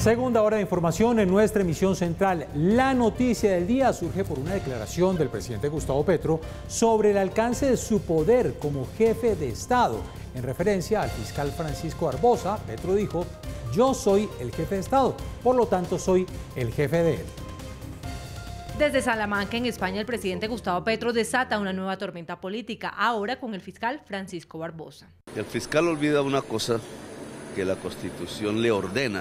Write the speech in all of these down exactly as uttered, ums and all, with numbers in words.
Segunda hora de información en nuestra emisión central. La noticia del día surge por una declaración del presidente Gustavo Petro sobre el alcance de su poder como jefe de Estado. En referencia al fiscal Francisco Barbosa, Petro dijo: yo soy el jefe de Estado, por lo tanto soy el jefe de él. Desde Salamanca, en España, el presidente Gustavo Petro desata una nueva tormenta política, ahora con el fiscal Francisco Barbosa. El fiscal olvida una cosa que la Constitución le ordena: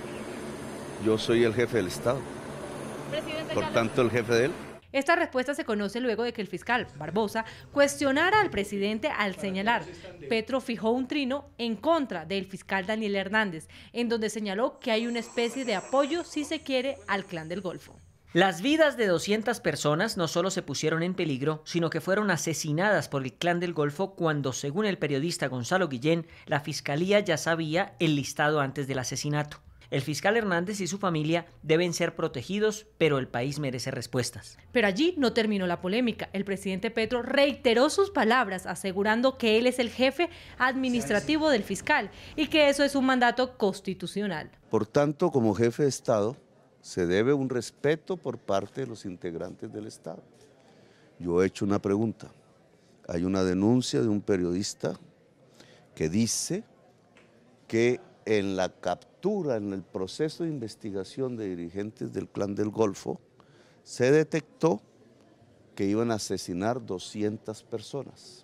yo soy el jefe del Estado, por tanto el jefe de él. Esta respuesta se conoce luego de que el fiscal Barbosa cuestionara al presidente al señalar: Petro fijó un trino en contra del fiscal Daniel Hernández, en donde señaló que hay una especie de apoyo, si se quiere, al Clan del Golfo. Las vidas de doscientas personas no solo se pusieron en peligro, sino que fueron asesinadas por el Clan del Golfo cuando, según el periodista Gonzalo Guillén, la fiscalía ya sabía el listado antes del asesinato. El fiscal Hernández y su familia deben ser protegidos, pero el país merece respuestas. Pero allí no terminó la polémica. El presidente Petro reiteró sus palabras, asegurando que él es el jefe administrativo del fiscal y que eso es un mandato constitucional. Por tanto, como jefe de Estado, se debe un respeto por parte de los integrantes del Estado. Yo he hecho una pregunta. Hay una denuncia de un periodista que dice que en la captura, en el proceso de investigación de dirigentes del Clan del Golfo, se detectó que iban a asesinar doscientas personas.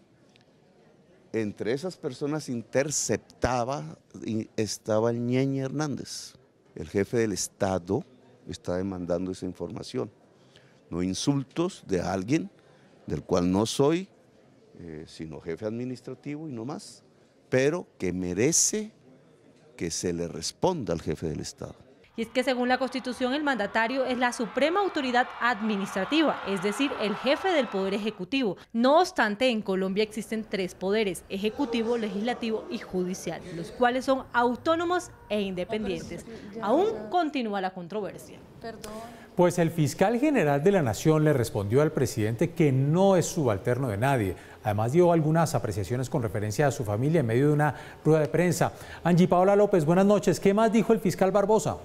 Entre esas personas interceptaba, estaba el Ñeñe Hernández. El jefe del Estado está demandando esa información. No insultos de alguien del cual no soy, eh, sino jefe administrativo y no más, pero que merece que se le responda al jefe del Estado. Y es que según la Constitución el mandatario es la suprema autoridad administrativa, es decir, el jefe del Poder Ejecutivo. No obstante, en Colombia existen tres poderes: ejecutivo, legislativo y judicial, los cuales son autónomos e independientes. Aún continúa la controversia. Pues el fiscal general de la Nación le respondió al presidente que no es subalterno de nadie. Además dio algunas apreciaciones con referencia a su familia en medio de una rueda de prensa. Angie Paola López, buenas noches. ¿Qué más dijo el fiscal Barbosa?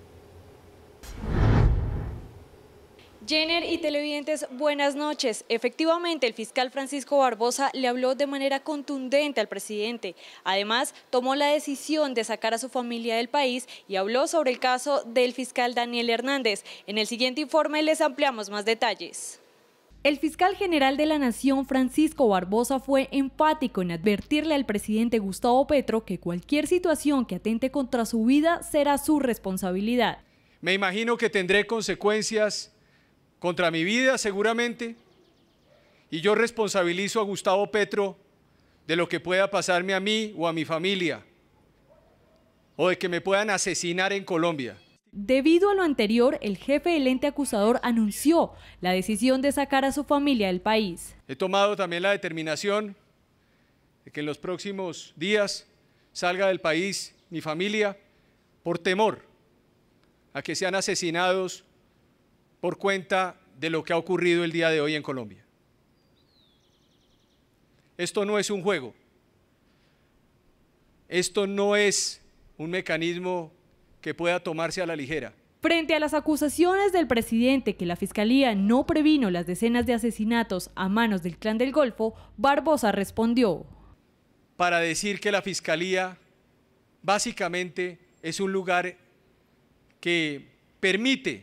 Jenner y televidentes, buenas noches. Efectivamente, el fiscal Francisco Barbosa le habló de manera contundente al presidente. Además, tomó la decisión de sacar a su familia del país y habló sobre el caso del fiscal Daniel Hernández. En el siguiente informe les ampliamos más detalles. El fiscal general de la Nación, Francisco Barbosa, fue enfático en advertirle al presidente Gustavo Petro que cualquier situación que atente contra su vida será su responsabilidad. Me imagino que tendré consecuencias contra mi vida seguramente, y yo responsabilizo a Gustavo Petro de lo que pueda pasarme a mí o a mi familia, o de que me puedan asesinar en Colombia. Debido a lo anterior, el jefe del ente acusador anunció la decisión de sacar a su familia del país. He tomado también la determinación de que en los próximos días salga del país mi familia por temor a que sean asesinados por cuenta de lo que ha ocurrido el día de hoy en Colombia. Esto no es un juego, esto no es un mecanismo que pueda tomarse a la ligera. Frente a las acusaciones del presidente que la Fiscalía no previno las decenas de asesinatos a manos del Clan del Golfo, Barbosa respondió: para decir que la Fiscalía básicamente es un lugar que permite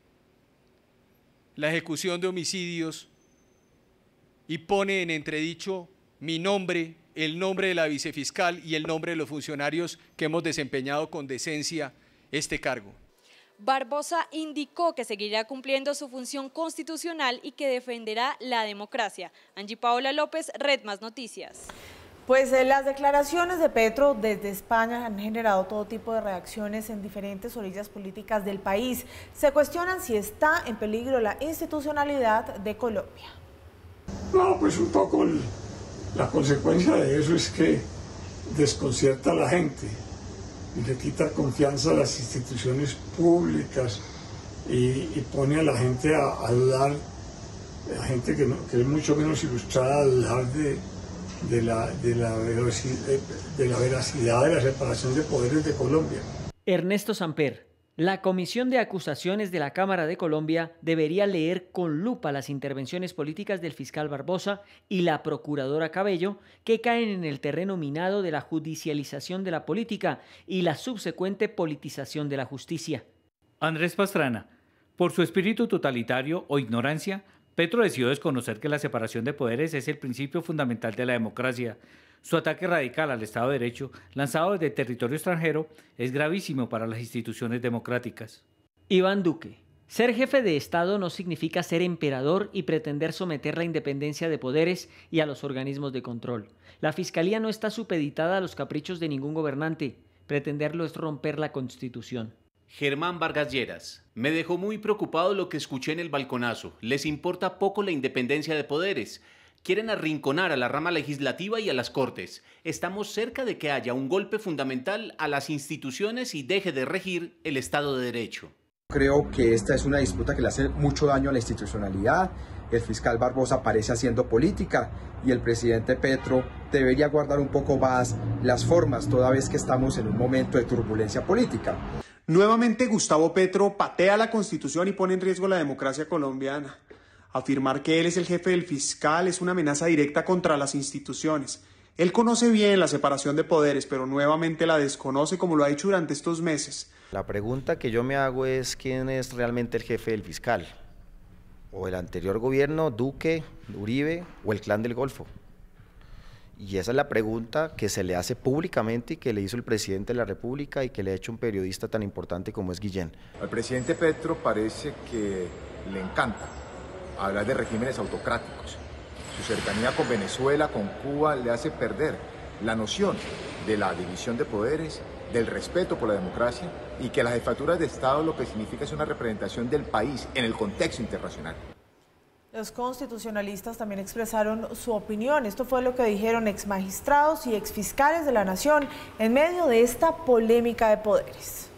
la ejecución de homicidios y pone en entredicho mi nombre, el nombre de la vicefiscal y el nombre de los funcionarios que hemos desempeñado con decencia este cargo. Barbosa indicó que seguirá cumpliendo su función constitucional y que defenderá la democracia. Angie Paola López, Red Más Noticias. Pues eh, las declaraciones de Petro desde España han generado todo tipo de reacciones en diferentes orillas políticas del país. Se cuestionan si está en peligro la institucionalidad de Colombia. No, pues un poco el, la consecuencia de eso es que desconcierta a la gente y le quita confianza a las instituciones públicas y, y pone a la gente a, a dudar, a gente que, no, que es mucho menos ilustrada, a dudar de... De la, de, la de la veracidad de la separación de poderes de Colombia. Ernesto Samper. La Comisión de Acusaciones de la Cámara de Colombia debería leer con lupa las intervenciones políticas del fiscal Barbosa y la procuradora Cabello, que caen en el terreno minado de la judicialización de la política y la subsecuente politización de la justicia. Andrés Pastrana. Por su espíritu totalitario o ignorancia, Petro decidió desconocer que la separación de poderes es el principio fundamental de la democracia. Su ataque radical al Estado de Derecho, lanzado desde territorio extranjero, es gravísimo para las instituciones democráticas. Iván Duque. Ser jefe de Estado no significa ser emperador y pretender someter la independencia de poderes y a los organismos de control. La Fiscalía no está supeditada a los caprichos de ningún gobernante. Pretenderlo es romper la Constitución. Germán Vargas Lleras. Me dejó muy preocupado lo que escuché en el balconazo. Les importa poco la independencia de poderes. Quieren arrinconar a la rama legislativa y a las Cortes. Estamos cerca de que haya un golpe fundamental a las instituciones y deje de regir el Estado de Derecho. Creo que esta es una disputa que le hace mucho daño a la institucionalidad. El fiscal Barbosa parece haciendo política y el presidente Petro debería guardar un poco más las formas, toda vez que estamos en un momento de turbulencia política. Nuevamente Gustavo Petro patea la Constitución y pone en riesgo la democracia colombiana. Afirmar que él es el jefe del fiscal es una amenaza directa contra las instituciones. Él conoce bien la separación de poderes, pero nuevamente la desconoce como lo ha dicho durante estos meses. La pregunta que yo me hago es quién es realmente el jefe del fiscal. O el anterior gobierno, Duque, Uribe o el Clan del Golfo. Y esa es la pregunta que se le hace públicamente y que le hizo el presidente de la República y que le ha hecho un periodista tan importante como es Guillén. Al presidente Petro parece que le encanta hablar de regímenes autocráticos. Su cercanía con Venezuela, con Cuba, le hace perder la noción de la división de poderes, del respeto por la democracia y que las jefaturas de Estado lo que significa es una representación del país en el contexto internacional. Los constitucionalistas también expresaron su opinión. Esto fue lo que dijeron exmagistrados y exfiscales de la Nación en medio de esta polémica de poderes.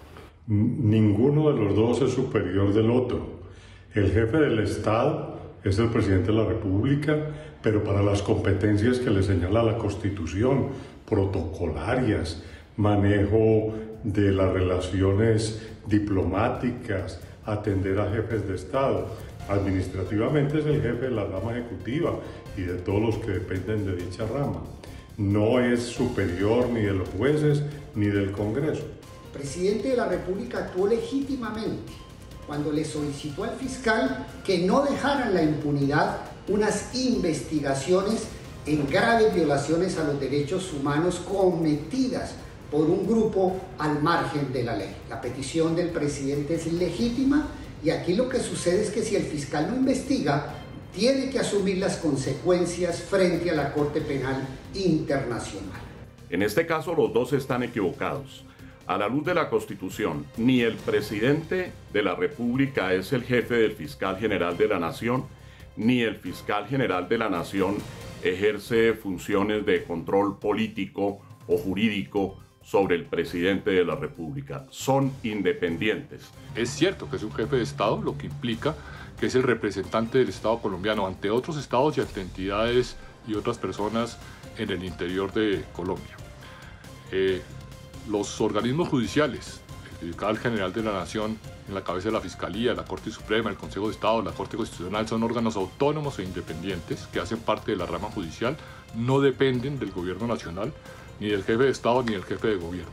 Ninguno de los dos es superior del otro. El jefe del Estado es el presidente de la República, pero para las competencias que le señala la Constitución, protocolarias, manejo de las relaciones diplomáticas, atender a jefes de Estado. Administrativamente es el jefe de la rama ejecutiva y de todos los que dependen de dicha rama. No es superior ni de los jueces ni del Congreso. El presidente de la República actuó legítimamente cuando le solicitó al fiscal que no dejara en la impunidad unas investigaciones en graves violaciones a los derechos humanos cometidas por un grupo al margen de la ley. La petición del presidente es legítima y aquí lo que sucede es que si el fiscal no investiga, tiene que asumir las consecuencias frente a la Corte Penal Internacional. En este caso, los dos están equivocados. A la luz de la Constitución, ni el presidente de la República es el jefe del fiscal general de la Nación, ni el fiscal general de la Nación ejerce funciones de control político o jurídico sobre el presidente de la República. Son independientes. Es cierto que es un jefe de Estado, lo que implica que es el representante del Estado colombiano ante otros estados y ante entidades y otras personas en el interior de Colombia. Eh, Los organismos judiciales, el fiscal general de la Nación, en la cabeza de la Fiscalía, la Corte Suprema, el Consejo de Estado, la Corte Constitucional, son órganos autónomos e independientes que hacen parte de la rama judicial, no dependen del gobierno nacional, ni del jefe de Estado, ni del jefe de gobierno.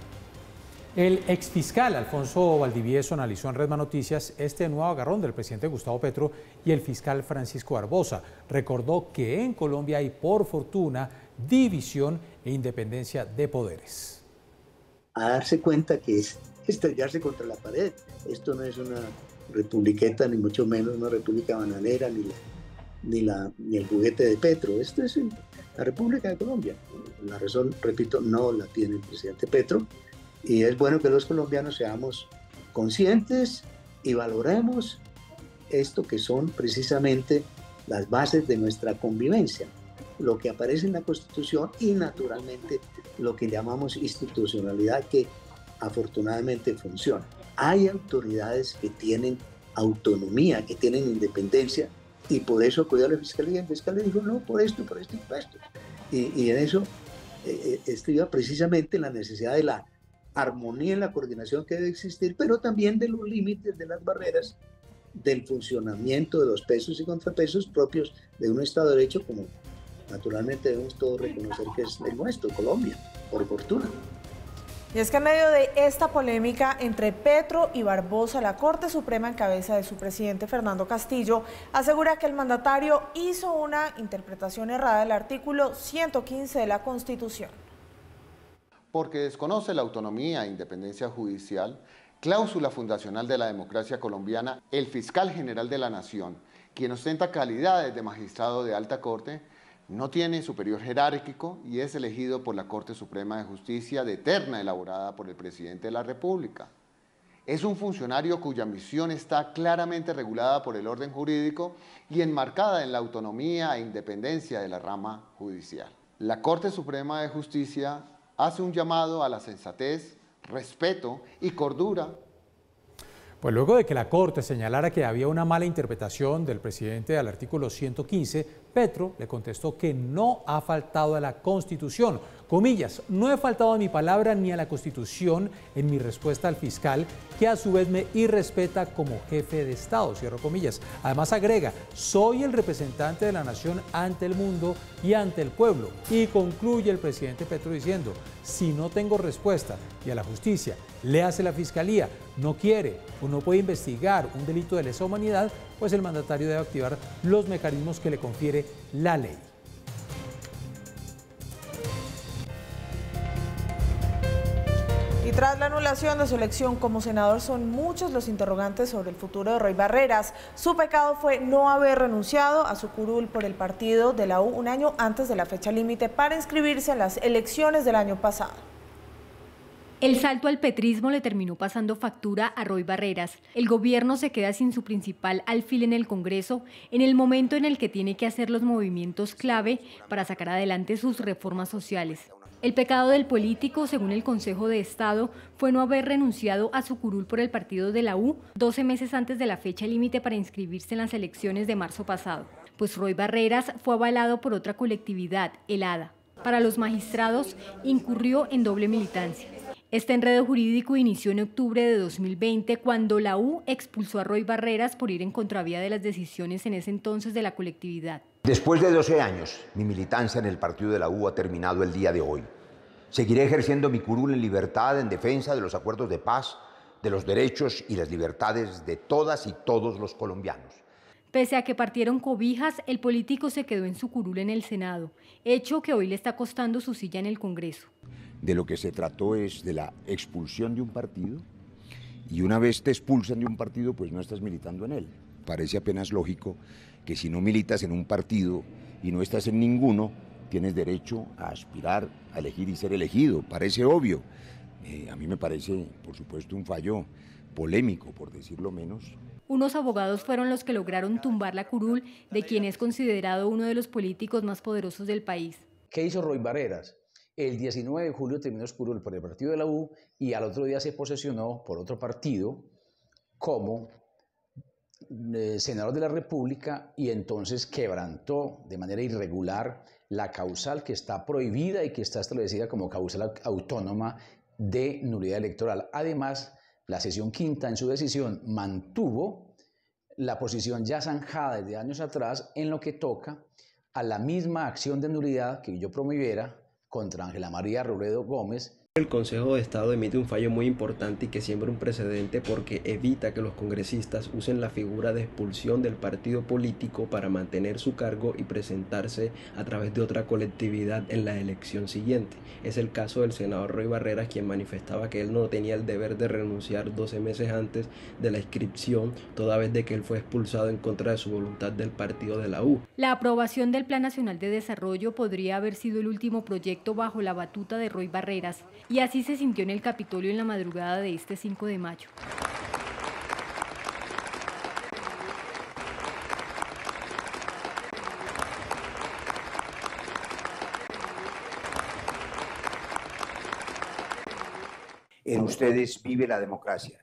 El exfiscal Alfonso Valdivieso analizó en Redma Noticias este nuevo agarrón del presidente Gustavo Petro y el fiscal Francisco Barbosa. Recordó que en Colombia hay, por fortuna, división e independencia de poderes. A darse cuenta que es estrellarse contra la pared. Esto no es una republiqueta, ni mucho menos una república bananera, ni, la, ni, la, ni el juguete de Petro. Esto es la República de Colombia. La razón, repito, no la tiene el presidente Petro. Y es bueno que los colombianos seamos conscientes y valoremos esto que son precisamente las bases de nuestra convivencia. Lo que aparece en la Constitución y naturalmente lo que llamamos institucionalidad, que afortunadamente funciona. Hay autoridades que tienen autonomía, que tienen independencia y por eso acudió a la Fiscalía. El fiscal le dijo no, por esto, por esto y por esto. Y, y en eso eh, estriba precisamente la necesidad de la armonía en la coordinación que debe existir, pero también de los límites, de las barreras, del funcionamiento de los pesos y contrapesos propios de un Estado de Derecho, como naturalmente debemos todos reconocer que es el nuestro, Colombia, por fortuna. Y es que en medio de esta polémica entre Petro y Barbosa, la Corte Suprema en cabeza de su presidente Fernando Castillo asegura que el mandatario hizo una interpretación errada del artículo ciento quince de la Constitución. Porque desconoce la autonomía e independencia judicial, cláusula fundacional de la democracia colombiana, el fiscal general de la Nación, quien ostenta calidades de magistrado de alta corte, no tiene superior jerárquico y es elegido por la Corte Suprema de Justicia de terna elaborada por el presidente de la República. Es un funcionario cuya misión está claramente regulada por el orden jurídico y enmarcada en la autonomía e independencia de la rama judicial. La Corte Suprema de Justicia hace un llamado a la sensatez, respeto y cordura. Pues luego de que la Corte señalara que había una mala interpretación del presidente al artículo ciento quince, Petro le contestó que no ha faltado a la Constitución. Comillas, no he faltado a mi palabra ni a la Constitución en mi respuesta al fiscal, que a su vez me irrespeta como jefe de Estado, cierro comillas. Además agrega, soy el representante de la nación ante el mundo y ante el pueblo. Y concluye el presidente Petro diciendo, si no tengo respuesta y a la justicia le hace la fiscalía, no quiere o no puede investigar un delito de lesa humanidad, pues el mandatario debe activar los mecanismos que le confiere la ley. Y tras la anulación de su elección como senador, son muchos los interrogantes sobre el futuro de Roy Barreras. Su pecado fue no haber renunciado a su curul por el partido de la U un año antes de la fecha límite para inscribirse en las elecciones del año pasado. El salto al petrismo le terminó pasando factura a Roy Barreras. El gobierno se queda sin su principal alfil en el Congreso en el momento en el que tiene que hacer los movimientos clave para sacar adelante sus reformas sociales. El pecado del político, según el Consejo de Estado, fue no haber renunciado a su curul por el partido de la U doce meses antes de la fecha límite para inscribirse en las elecciones de marzo pasado. Pues Roy Barreras fue avalado por otra colectividad, el A D A. Para los magistrados, incurrió en doble militancia. Este enredo jurídico inició en octubre de dos mil veinte, cuando la U expulsó a Roy Barreras por ir en contravía de las decisiones en ese entonces de la colectividad. Después de doce años, mi militancia en el partido de la U ha terminado el día de hoy. Seguiré ejerciendo mi curul en libertad, en defensa de los acuerdos de paz, de los derechos y las libertades de todas y todos los colombianos. Pese a que partieron cobijas, el político se quedó en su curul en el Senado, hecho que hoy le está costando su silla en el Congreso. De lo que se trató es de la expulsión de un partido, y una vez te expulsan de un partido, pues no estás militando en él. Parece apenas lógico que si no militas en un partido y no estás en ninguno, tienes derecho a aspirar, a elegir y ser elegido. Parece obvio. Eh, a mí me parece, por supuesto, un fallo polémico, por decirlo menos. Unos abogados fueron los que lograron tumbar la curul de quien es considerado uno de los políticos más poderosos del país. ¿Qué hizo Roy Barreras? El diecinueve de julio terminó su curul por el partido de la U y al otro día se posesionó por otro partido como eh, senador de la República, y entonces quebrantó de manera irregular la causal que está prohibida y que está establecida como causal autónoma de nulidad electoral. Además, la sesión quinta en su decisión mantuvo la posición ya zanjada desde años atrás en lo que toca a la misma acción de nulidad que yo promoviera contra Ángela María Robledo Gómez. El Consejo de Estado emite un fallo muy importante y que siembra un precedente porque evita que los congresistas usen la figura de expulsión del partido político para mantener su cargo y presentarse a través de otra colectividad en la elección siguiente. Es el caso del senador Roy Barreras, quien manifestaba que él no tenía el deber de renunciar doce meses antes de la inscripción, toda vez de que él fue expulsado en contra de su voluntad del partido de la U. La aprobación del Plan Nacional de Desarrollo podría haber sido el último proyecto bajo la batuta de Roy Barreras, y así se sintió en el Capitolio en la madrugada de este cinco de mayo. En ustedes vive la democracia.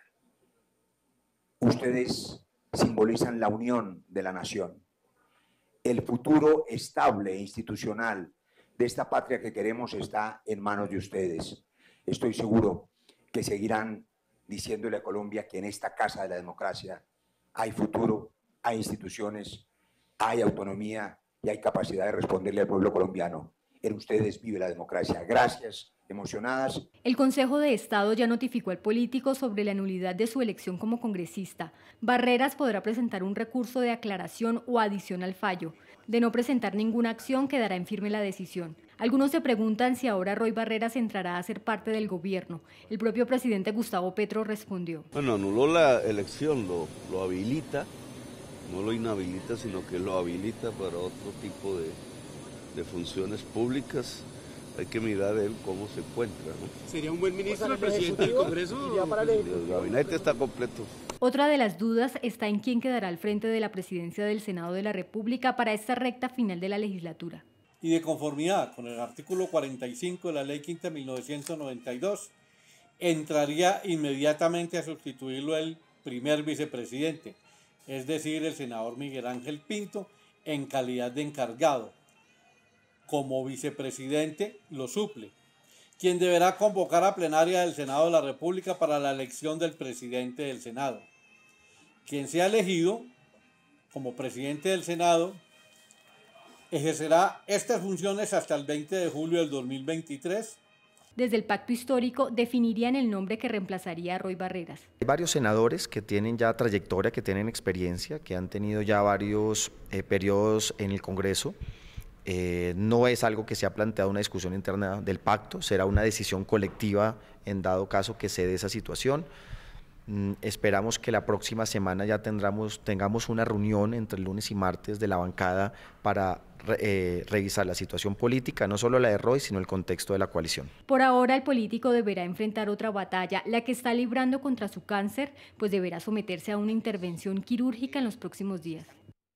Ustedes simbolizan la unión de la nación. El futuro estable e institucional de esta patria que queremos está en manos de ustedes. Estoy seguro que seguirán diciéndole a Colombia que en esta casa de la democracia hay futuro, hay instituciones, hay autonomía y hay capacidad de responderle al pueblo colombiano. En ustedes vive la democracia. Gracias, emocionadas. El Consejo de Estado ya notificó al político sobre la nulidad de su elección como congresista. Barreras podrá presentar un recurso de aclaración o adición al fallo. De no presentar ninguna acción, quedará en firme la decisión. Algunos se preguntan si ahora Roy Barreras entrará a ser parte del gobierno. El propio presidente Gustavo Petro respondió. Bueno, anuló la elección, lo, lo habilita, no lo inhabilita, sino que lo habilita para otro tipo de, de funciones públicas. Hay que mirar él cómo se encuentra, ¿no? ¿Sería un buen ministro el presidente del Congreso? El gabinete está completo. Otra de las dudas está en quién quedará al frente de la presidencia del Senado de la República para esta recta final de la legislatura. Y de conformidad con el artículo cuarenta y cinco de la Ley Quinta de mil novecientos noventa y dos, entraría inmediatamente a sustituirlo el primer vicepresidente, es decir, el senador Miguel Ángel Pinto, en calidad de encargado. Como vicepresidente lo suple, quien deberá convocar a plenaria del Senado de la República para la elección del presidente del Senado. Quien sea elegido como presidente del Senado ejercerá estas funciones hasta el veinte de julio del dos mil veintitrés. Desde el pacto histórico definirían el nombre que reemplazaría a Roy Barreras. Hay varios senadores que tienen ya trayectoria, que tienen experiencia, que han tenido ya varios eh, periodos en el Congreso. Eh, no es algo que se ha planteado una discusión interna del pacto, será una decisión colectiva en dado caso que se dé esa situación. Mm, esperamos que la próxima semana ya tendremos, tengamos una reunión entre el lunes y martes de la bancada para eh, revisar la situación política, no solo la de Roy, sino el contexto de la coalición. Por ahora el político deberá enfrentar otra batalla, la que está librando contra su cáncer, pues deberá someterse a una intervención quirúrgica en los próximos días.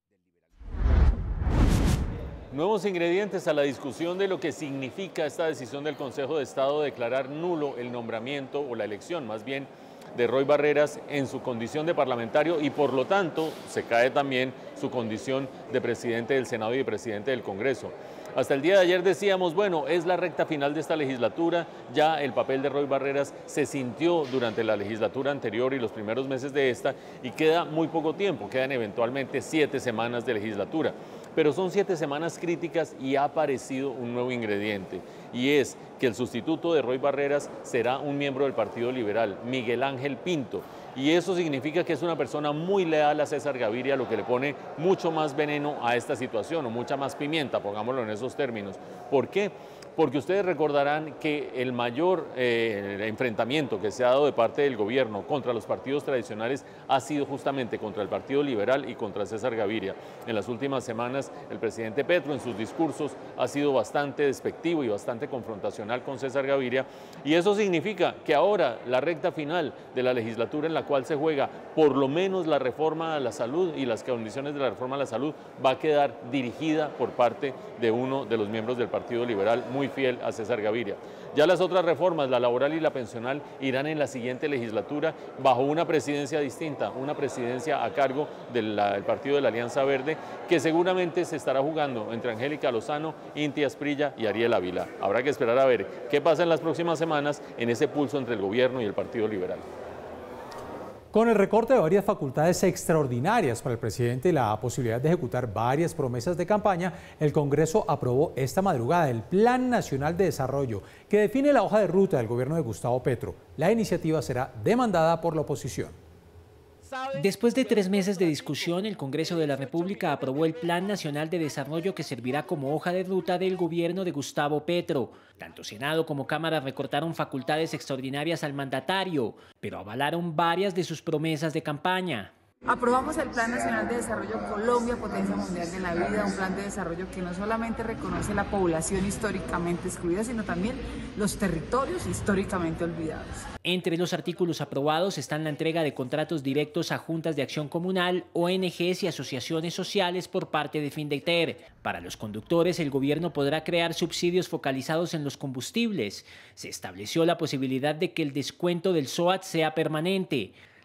Nuevos ingredientes a la discusión de lo que significa esta decisión del Consejo de Estado de declarar nulo el nombramiento o la elección, más bien, de Roy Barreras en su condición de parlamentario y por lo tanto se cae también su condición de presidente del Senado y de presidente del Congreso. Hasta el día de ayer decíamos, bueno, es la recta final de esta legislatura, ya el papel de Roy Barreras se sintió durante la legislatura anterior y los primeros meses de esta y queda muy poco tiempo, quedan eventualmente siete semanas de legislatura. Pero son siete semanas críticas y ha aparecido un nuevo ingrediente, y es que el sustituto de Roy Barreras será un miembro del Partido Liberal, Miguel Ángel Pinto, y eso significa que es una persona muy leal a César Gaviria, lo que le pone mucho más veneno a esta situación, o mucha más pimienta, pongámoslo en esos términos. ¿Por qué? Porque ustedes recordarán que el mayor eh, enfrentamiento que se ha dado de parte del gobierno contra los partidos tradicionales ha sido justamente contra el Partido Liberal y contra César Gaviria. En las últimas semanas el presidente Petro en sus discursos ha sido bastante despectivo y bastante confrontacional con César Gaviria, y eso significa que ahora la recta final de la legislatura en la cual se juega por lo menos la reforma a la salud y las condiciones de la reforma a la salud va a quedar dirigida por parte de uno de los miembros del Partido Liberal muy fiel a César Gaviria. Ya las otras reformas, la laboral y la pensional, irán en la siguiente legislatura bajo una presidencia distinta, una presidencia a cargo del, la, del Partido de la Alianza Verde, que seguramente se estará jugando entre Angélica Lozano, Inti Asprilla y Ariel Ávila. Habrá que esperar a ver qué pasa en las próximas semanas en ese pulso entre el gobierno y el Partido Liberal. Con el recorte de varias facultades extraordinarias para el presidente y la posibilidad de ejecutar varias promesas de campaña, el Congreso aprobó esta madrugada el Plan Nacional de Desarrollo, que define la hoja de ruta del gobierno de Gustavo Petro. La iniciativa será demandada por la oposición. Después de tres meses de discusión, el Congreso de la República aprobó el Plan Nacional de Desarrollo que servirá como hoja de ruta del gobierno de Gustavo Petro. Tanto Senado como Cámara recortaron facultades extraordinarias al mandatario, pero avalaron varias de sus promesas de campaña. Aprobamos el Plan Nacional de Desarrollo Colombia, Potencia Mundial de la Vida, un plan de desarrollo que no solamente reconoce la población históricamente excluida, sino también los territorios históricamente olvidados. Entre los artículos aprobados están la entrega de contratos directos a juntas de acción comunal, O N Ges y asociaciones sociales por parte de Findeter. Para los conductores, el gobierno podrá crear subsidios focalizados en los combustibles. Se estableció la posibilidad de que el descuento del S O A T sea permanente.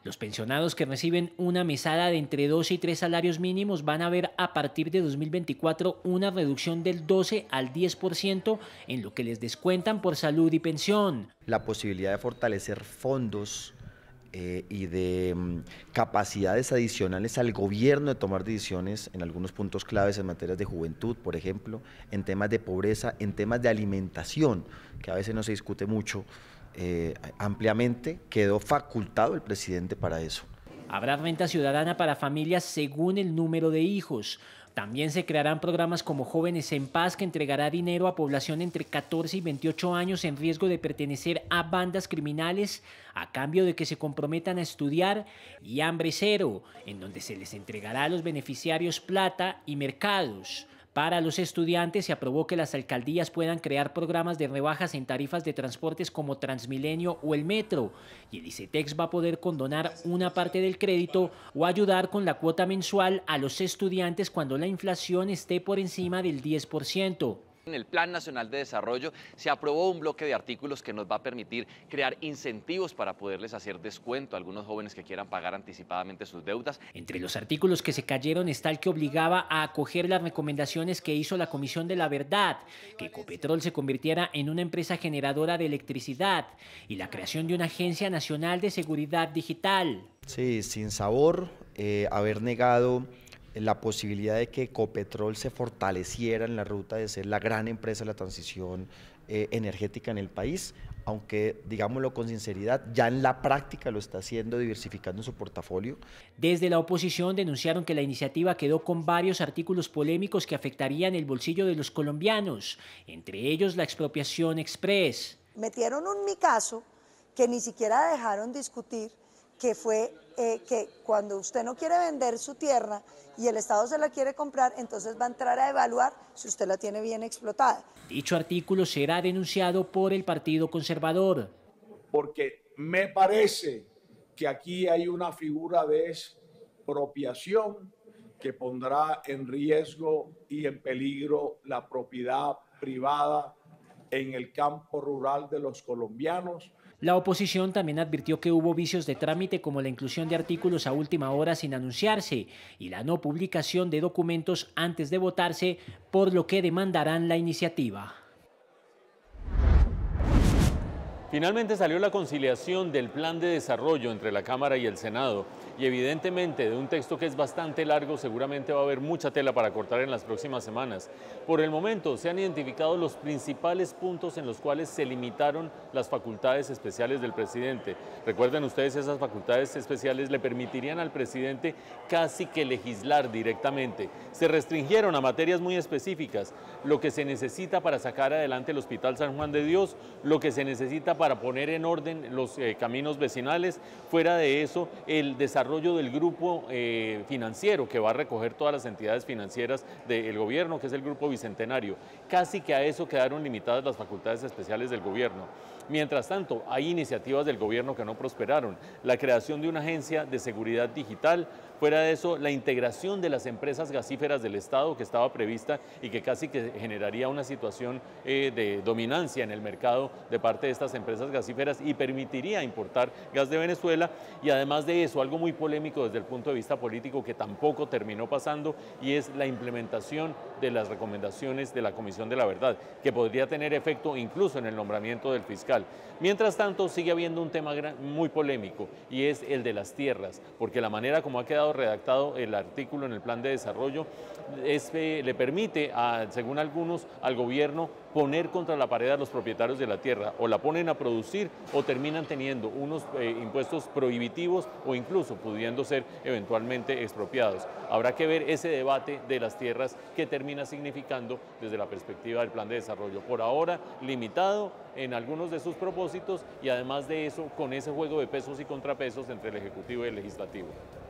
Los pensionados que reciben una mesada de entre doce y tres salarios mínimos van a ver a partir de dos mil veinticuatro una reducción del doce al diez por ciento en lo que les descuentan por salud y pensión. La posibilidad de fortalecer fondos eh, y de um, capacidades adicionales al gobierno de tomar decisiones en algunos puntos claves en materias de juventud, por ejemplo, en temas de pobreza, en temas de alimentación, que a veces no se discute mucho, Eh, ampliamente, quedó facultado el presidente para eso. Habrá renta ciudadana para familias según el número de hijos. También se crearán programas como Jóvenes en Paz, que entregará dinero a población entre catorce y veintiocho años en riesgo de pertenecer a bandas criminales a cambio de que se comprometan a estudiar, y Hambre Cero, en donde se les entregará a los beneficiarios plata y mercados. Para los estudiantes se aprobó que las alcaldías puedan crear programas de rebajas en tarifas de transportes como Transmilenio o el Metro, y el ICETEX va a poder condonar una parte del crédito o ayudar con la cuota mensual a los estudiantes cuando la inflación esté por encima del diez por ciento. En el Plan Nacional de Desarrollo se aprobó un bloque de artículos que nos va a permitir crear incentivos para poderles hacer descuento a algunos jóvenes que quieran pagar anticipadamente sus deudas. Entre los artículos que se cayeron está el que obligaba a acoger las recomendaciones que hizo la Comisión de la Verdad, que Ecopetrol se convirtiera en una empresa generadora de electricidad, y la creación de una Agencia Nacional de Seguridad Digital. Sí, sin sabor, eh, haber negado la posibilidad de que Ecopetrol se fortaleciera en la ruta de ser la gran empresa de la transición eh, energética en el país, aunque, digámoslo con sinceridad, ya en la práctica lo está haciendo, diversificando su portafolio. Desde la oposición denunciaron que la iniciativa quedó con varios artículos polémicos que afectarían el bolsillo de los colombianos, entre ellos la expropiación express. Metieron un micazo que ni siquiera dejaron discutir, que fue eh, que cuando usted no quiere vender su tierra y el Estado se la quiere comprar, entonces va a entrar a evaluar si usted la tiene bien explotada. Dicho artículo será denunciado por el Partido Conservador. Porque me parece que aquí hay una figura de expropiación que pondrá en riesgo y en peligro la propiedad privada en el campo rural de los colombianos. La oposición también advirtió que hubo vicios de trámite, como la inclusión de artículos a última hora sin anunciarse y la no publicación de documentos antes de votarse, por lo que demandarán la iniciativa. Finalmente salió la conciliación del plan de desarrollo entre la Cámara y el Senado, y evidentemente de un texto que es bastante largo seguramente va a haber mucha tela para cortar en las próximas semanas. Por el momento se han identificado los principales puntos en los cuales se limitaron las facultades especiales del presidente. Recuerden ustedes, esas facultades especiales le permitirían al presidente casi que legislar directamente. Se restringieron a materias muy específicas, lo que se necesita para sacar adelante el Hospital San Juan de Dios, lo que se necesita para poner en orden los eh, caminos vecinales. Fuera de eso, el desarrollo del grupo eh, financiero que va a recoger todas las entidades financieras del gobierno, que es el Grupo Bicentenario. Casi que a eso quedaron limitadas las facultades especiales del gobierno. Mientras tanto, hay iniciativas del gobierno que no prosperaron. La creación de una agencia de seguridad digital. Fuera de eso, la integración de las empresas gasíferas del Estado, que estaba prevista y que casi que generaría una situación eh, de dominancia en el mercado de parte de estas empresas gasíferas y permitiría importar gas de Venezuela. Y además de eso, algo muy polémico desde el punto de vista político que tampoco terminó pasando, y es la implementación de las recomendaciones de la Comisión de la Verdad, que podría tener efecto incluso en el nombramiento del fiscal. Mientras tanto, sigue habiendo un tema muy polémico, y es el de las tierras, porque la manera como ha quedado redactado el artículo en el plan de desarrollo es, eh, le permite, a, según algunos, al gobierno poner contra la pared a los propietarios de la tierra. O la ponen a producir o terminan teniendo unos eh, impuestos prohibitivos o incluso pudiendo ser eventualmente expropiados. Habrá que ver ese debate de las tierras que termina significando desde la perspectiva del plan de desarrollo. Por ahora limitado en algunos de sus propósitos, y además de eso con ese juego de pesos y contrapesos entre el Ejecutivo y el Legislativo.